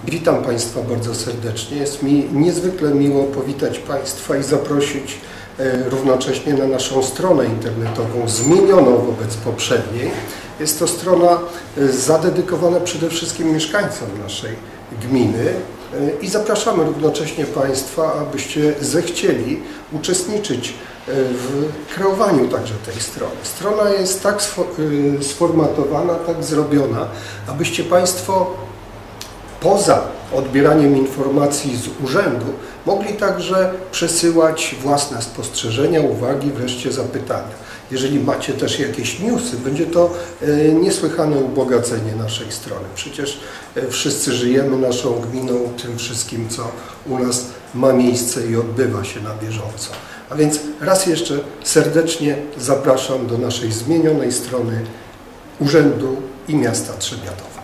Witam Państwa bardzo serdecznie. Jest mi niezwykle miło powitać Państwa i zaprosić równocześnie na naszą stronę internetową, zmienioną wobec poprzedniej. Jest to strona zadedykowana przede wszystkim mieszkańcom naszej gminy i zapraszamy równocześnie Państwa, abyście zechcieli uczestniczyć w kreowaniu także tej strony. Strona jest tak sformatowana, tak zrobiona, abyście Państwo poza odbieraniem informacji z urzędu mogli także przesyłać własne spostrzeżenia, uwagi, wreszcie zapytania. Jeżeli macie też jakieś newsy, będzie to niesłychane ubogacenie naszej strony. Przecież wszyscy żyjemy naszą gminą, tym wszystkim, co u nas ma miejsce i odbywa się na bieżąco. A więc raz jeszcze serdecznie zapraszam do naszej zmienionej strony Urzędu i Miasta Trzebiatowa.